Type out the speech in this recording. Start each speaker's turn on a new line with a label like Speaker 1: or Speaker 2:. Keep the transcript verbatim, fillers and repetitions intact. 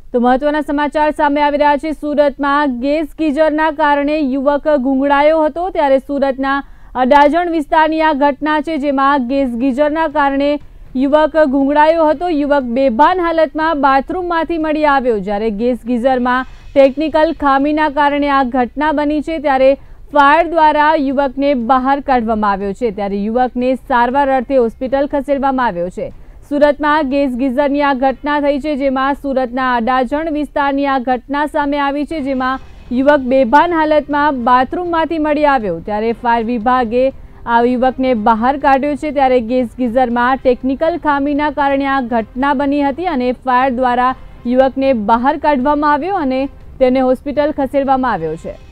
Speaker 1: તો મહત્વના સમાચાર સામે આવી રહ્યા છે। સુરતમાં ગેસ ગીઝરના કારણે યુવક ગુંગળાયો હતો, ત્યારે સુરતના અડાજણ વિસ્તારની આ ઘટના છે, જેમાં ગેસ ગીઝરના કારણે યુવક ગુંગળાયો હતો। યુવક બેભાન હાલતમાં બાથરૂમમાંથી મળી આવ્યો, જ્યારે ગેસ ગીઝરમાં ટેકનિકલ ખામીના કારણે આ ઘટના બની છે। ત્યારે ફાયર દ્વારા યુવકને બહાર કાઢવામાં આવ્યો છે, ત્યારે યુવકને સારવાર અર્થે હોસ્પિટલ ખસેડવામાં આવ્યો છે। સુરતમાં ગેસ ગીઝરની આ ઘટના થઈ છે, જેમાં સુરતના અડાજણ વિસ્તારની આ ઘટના સામે આવી છે, જેમાં યુવક બેભાન હાલતમાં બાથરૂમમાંથી મળી આવ્યો, ત્યારે ફાયર વિભાગે આ યુવકને બહાર કાઢ્યો છે। ત્યારે ગેસ ગીઝરમાં ટેકનિકલ ખામીના કારણે આ ઘટના બની હતી અને ફાયર દ્વારા યુવકને બહાર કાઢવામાં આવ્યો અને તેને હોસ્પિટલ ખસેડવામાં આવ્યો છે।